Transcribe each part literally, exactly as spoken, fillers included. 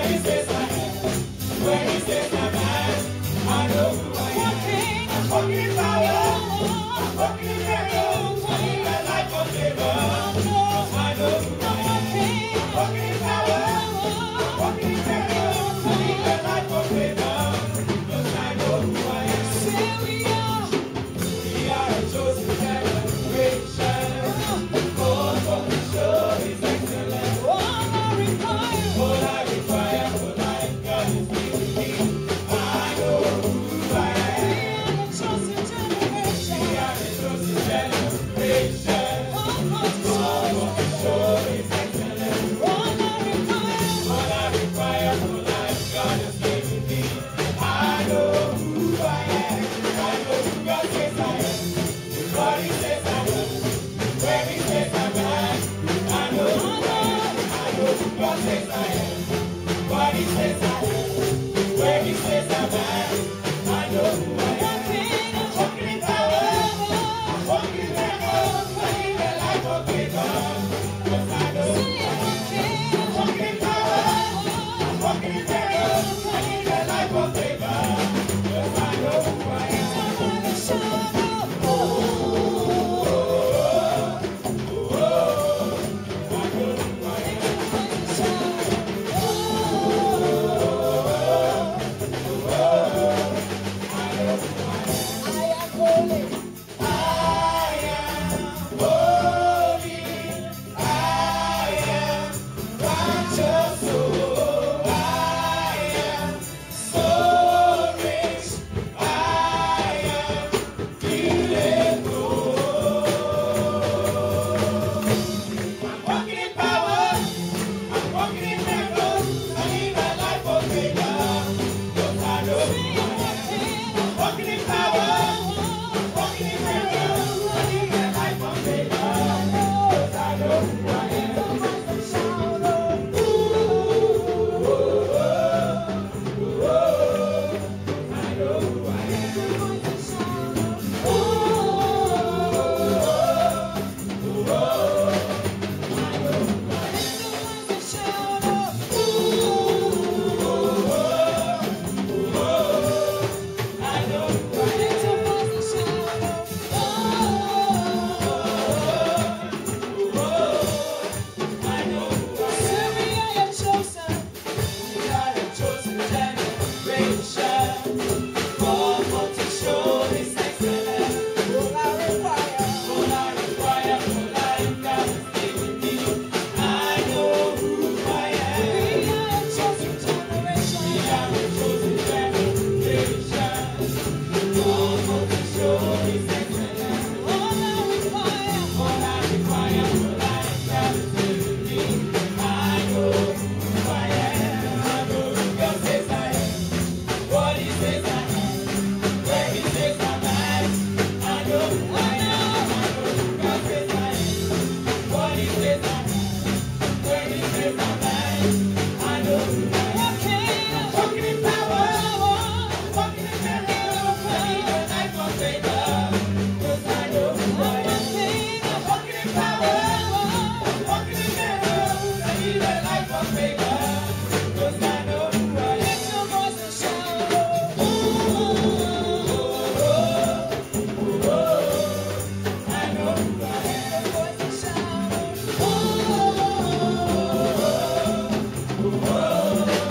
Oh,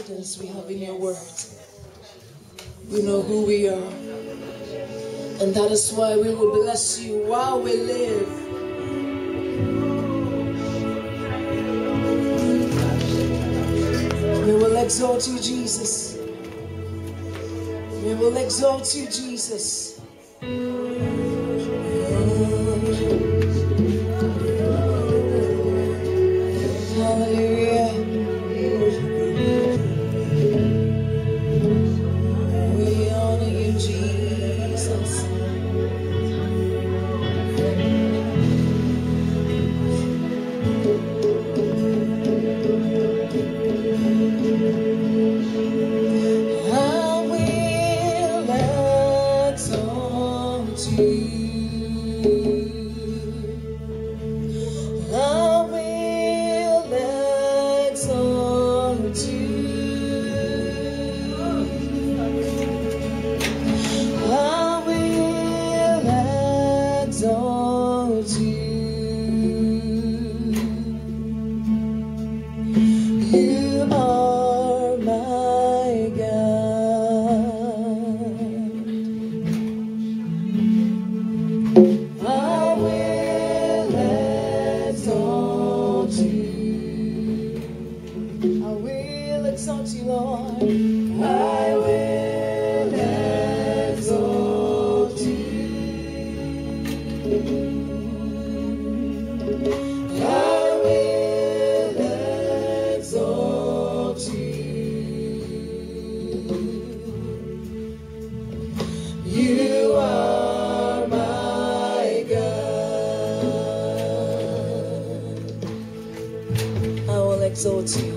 confidence we have in your word. We know who we are. And that is why we will bless you while we live. We will exalt you, Jesus. We will exalt you, Jesus. Hallelujah. We honor you, Jesus. I will exalt you. I will exalt you. I will exalt you. You are my God. I will exalt you. I will exalt you, Lord. I will exalt you. I will exalt you. You are my God. I will exalt you.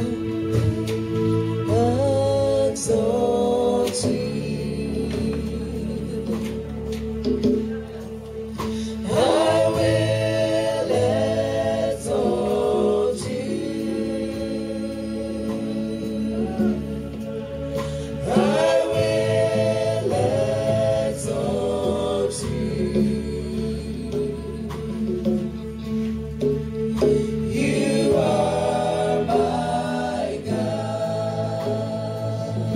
Exalt you. I will exalt you. I will exalt you. You are my God.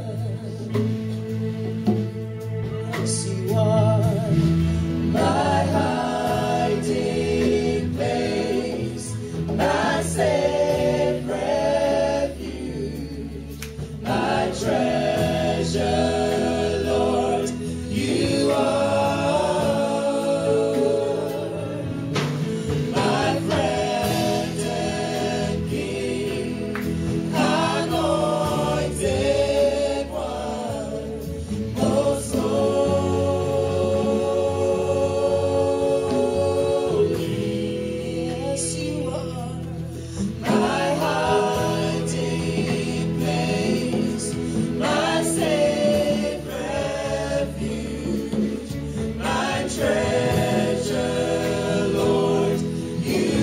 Yes, you are my hiding place, my safe refuge, my treasure, Lord. You are my friend and King, anointed one, most holy. Yes, you are my hiding place, my safe refuge, my treasure, Lord. You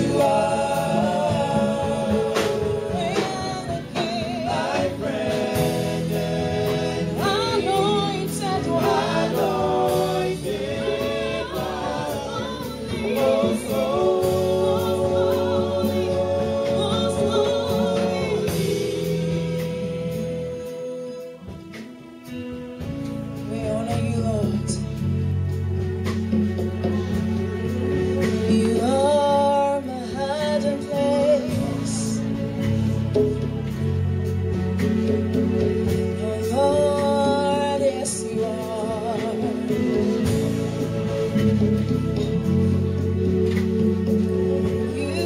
are my friend and anointed one, anointed one, most holy, most holy. We honor you, Lord. You are my hiding place. Oh Lord, yes you are. You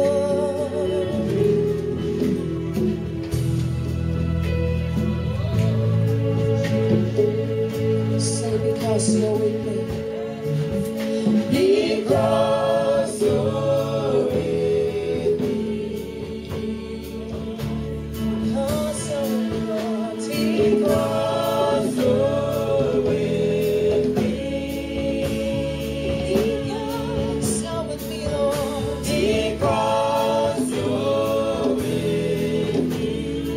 are. Say because you're with me. Because you're with me. Because you're with me, Lord. Because you're with me. Because you're with me, Lord. Because you're with me.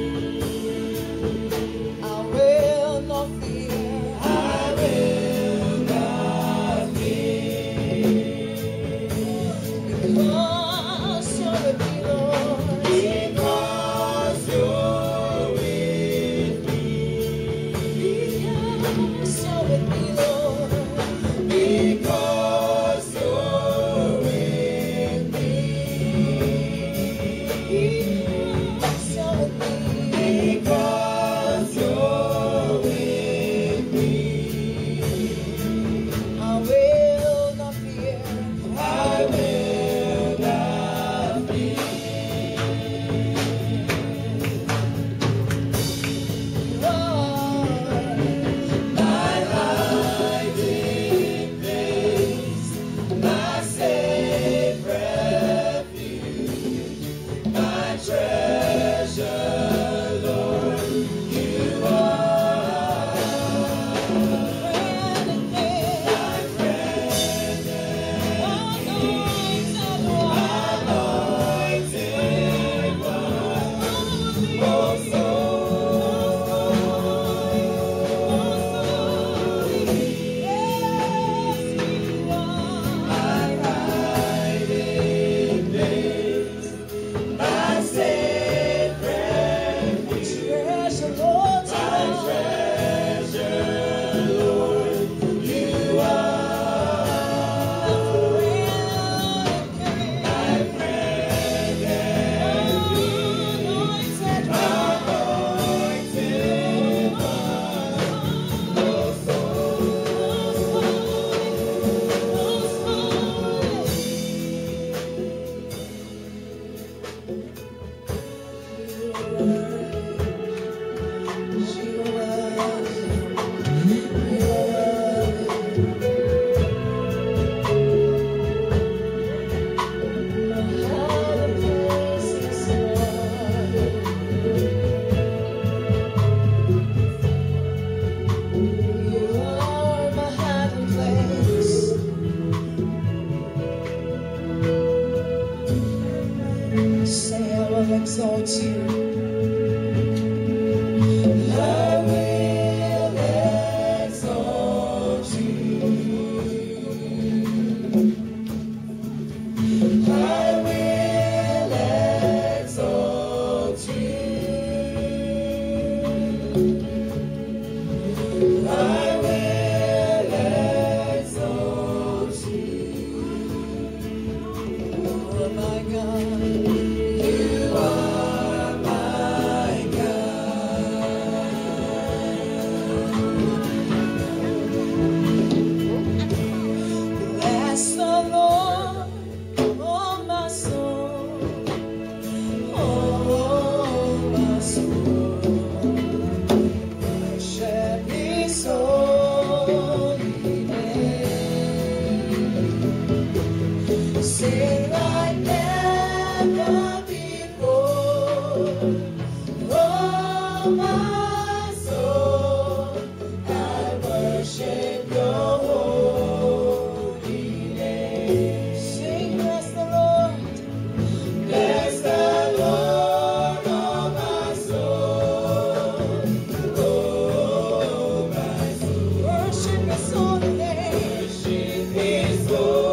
I will not fear. I will not fear. exalt you. I will exalt you. I will exalt you. I will exalt you. Oh my God. Sing like never before. Oh, my soul, I worship your holy name. Sing, bless the Lord. Bless the Lord, oh, my soul. Oh, my soul. Worship his holy name. Worship his holy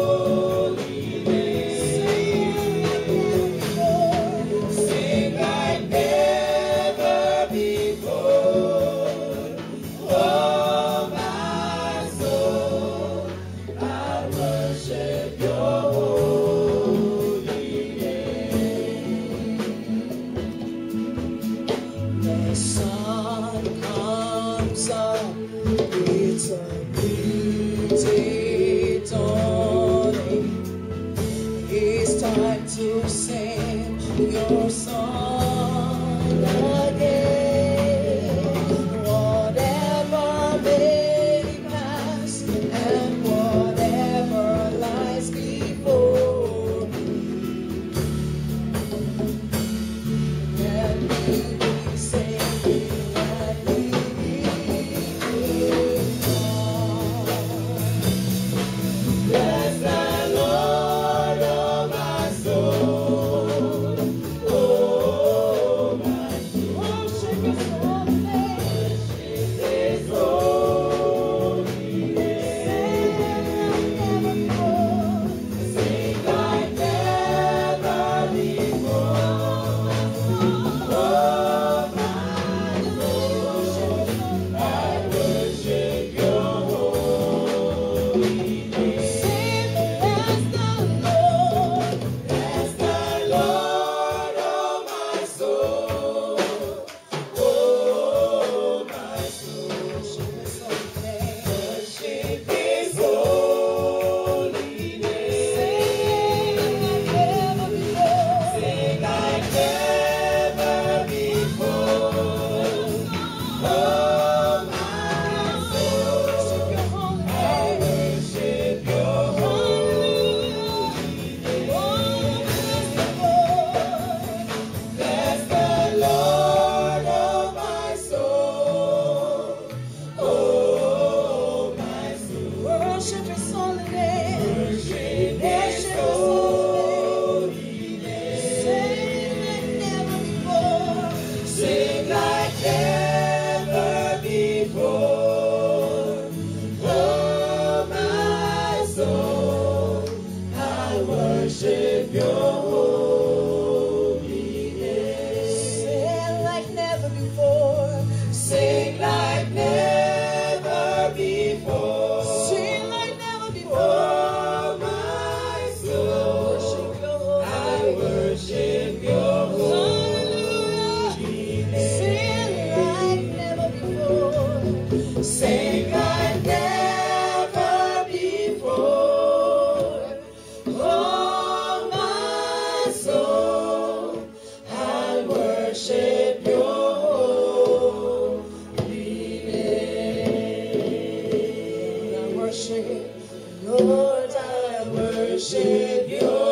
to sing your song again. Whatever may pass and whatever lies before me, and we be singing and we be bless the Lord, oh my soul. Oh my soul. Worship his holy name. Worship his holy name. Sing like never before. Oh my soul. I worship your holy name. Sing, bless the Lord. Bless the Lord, oh my soul. Oh my soul. Worship his holy name. Worship his holy name. Sing like never before. Sing like never before. Oh my soul. I worship your holy name. Bless the Lord, oh my soul. Oh my soul. Worship his holy name. Worship his holy name. Sing like never before. Sing like never before. Oh my soul, I worship your holy name. Sing like never before. Sing like never before. Sing like never before. Oh my soul, I worship your holy name. Sing like never before. Sing like never before. Oh my soul, I worship your holy name. I worship, Lord, I worship your